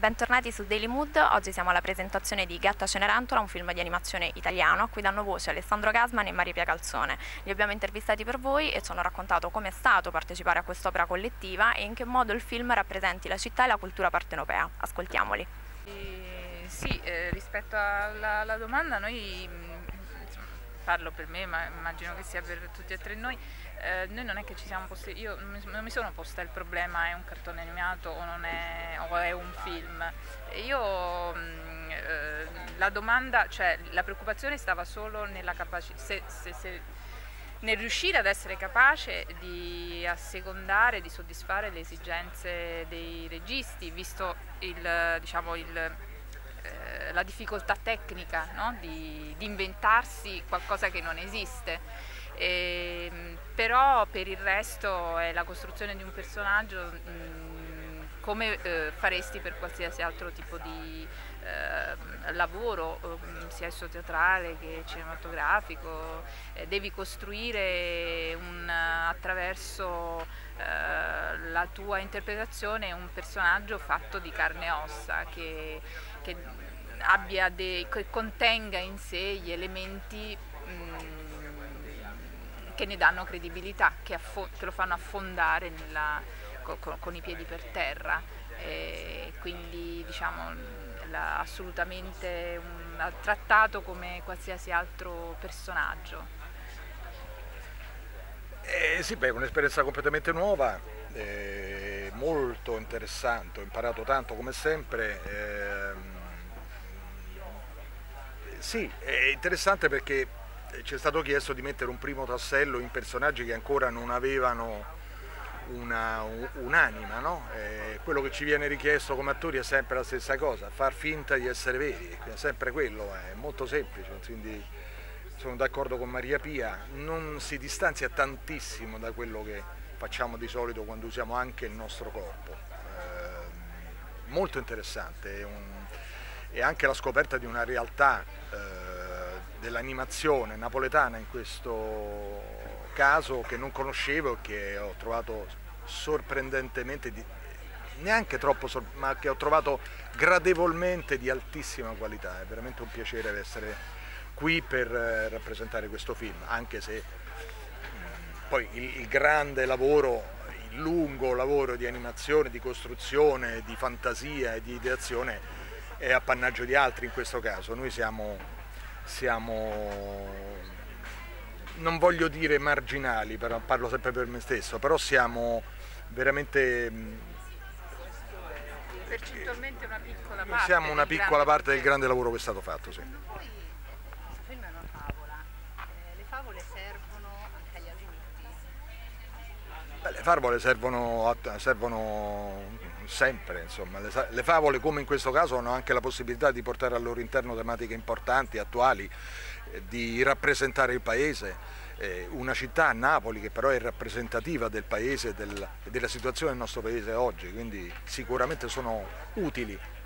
Bentornati su Daily Mood, oggi siamo alla presentazione di Gatta Cenerentola, un film di animazione italiano a cui danno voce Alessandro Gasman e Maria Pia Calzone. Li abbiamo intervistati per voi e ci hanno raccontato come è stato partecipare a quest'opera collettiva e in che modo il film rappresenti la città e la cultura partenopea. Ascoltiamoli. Sì, rispetto alla domanda, noi, parlo per me, ma immagino che sia per tutti e tre noi non è che ci siamo posti, io non mi sono posta il problema è un cartone animato o è un film. Io la domanda, cioè la preoccupazione stava solo nella capacità, nel riuscire ad essere capace di assecondare, di soddisfare le esigenze dei registi, visto la difficoltà tecnica, no? di inventarsi qualcosa che non esiste. Però per il resto è la costruzione di un personaggio come faresti per qualsiasi altro tipo di lavoro, sia esso teatrale che cinematografico. Devi costruire attraverso la tua interpretazione un personaggio fatto di carne e ossa che che contenga in sé gli elementi che ne danno credibilità, che lo fanno affondare con i piedi per terra. Quindi diciamo assolutamente trattato come qualsiasi altro personaggio. Sì, beh, è un'esperienza completamente nuova, molto interessante, ho imparato tanto come sempre. Sì, è interessante perché ci è stato chiesto di mettere un primo tassello in personaggi che ancora non avevano un'anima, no? Quello che ci viene richiesto come attori è sempre la stessa cosa, far finta di essere veri, è sempre quello, è molto semplice, quindi sono d'accordo con Maria Pia, non si distanzia tantissimo da quello che facciamo di solito quando usiamo anche il nostro corpo. Molto interessante, è anche la scoperta di una realtà dell'animazione napoletana in questo caso che non conoscevo e che ho trovato sorprendentemente, neanche troppo, ma che ho trovato gradevolmente di altissima qualità. È veramente un piacere essere qui per rappresentare questo film, anche se poi il grande lavoro, il lungo lavoro di animazione, di costruzione, di fantasia e di ideazione è appannaggio di altri in questo caso. Noi siamo non voglio dire marginali, però parlo sempre per me stesso, però siamo veramente Percentualmente una piccola parte. Siamo una piccola parte del grande lavoro che è stato fatto, sì. Poi questo film è una favola, le favole servono anche agli adulti? Le favole servono sempre, insomma. Le favole, come in questo caso, hanno anche la possibilità di portare al loro interno tematiche importanti, attuali, di rappresentare il paese, una città, Napoli, che però è rappresentativa del paese e della situazione del nostro paese oggi, quindi sicuramente sono utili.